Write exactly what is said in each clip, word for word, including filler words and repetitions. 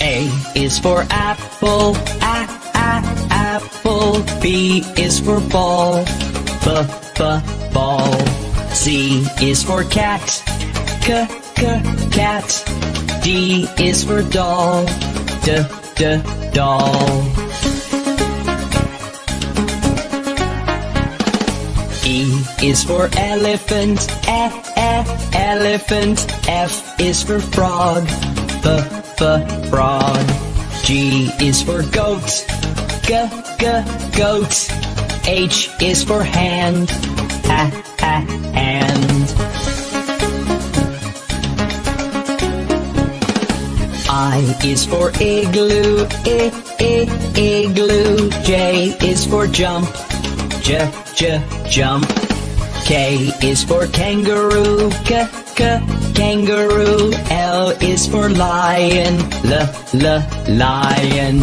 A is for apple, a, a, apple. B is for ball, b, b, ball. C is for cat, c, c, cat. D is for doll, d, d, doll. E is for elephant, e, e, elephant. F is for frog, f, f, frog. G is for goat, g, g, goat. H is for hand, ha, ha, hand. I is for igloo, I, I, igloo. J is for jump, j, j, jump. K is for kangaroo, k, k, kangaroo. L is for lion, l, l, lion.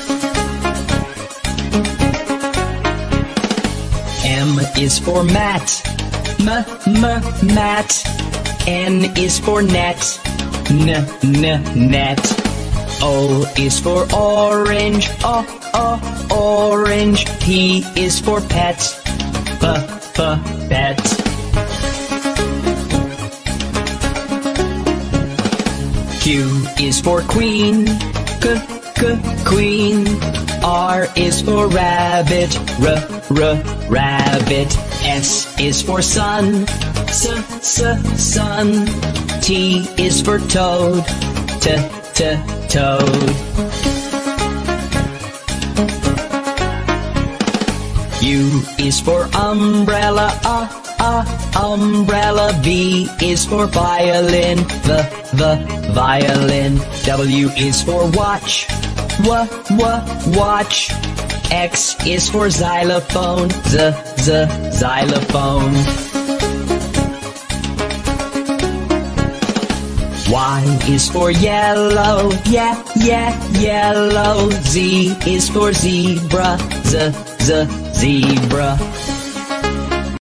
M is for mat, m, m, mat. N is for net, n, n, net. O is for orange, o, o, orange. P is for pet, p, p, pet. Q is for queen, k, k, queen. R is for rabbit, r, r, rabbit. S is for sun, s, s, sun. T is for toad, t, t, toad. U is for umbrella, uh, uh, umbrella. V is for violin, v, v, violin. W is for watch, w, w, watch. X is for xylophone, z, z, xylophone. Y is for yellow, yeah, yeah, yellow. Z is for zebra, z, z, zebra.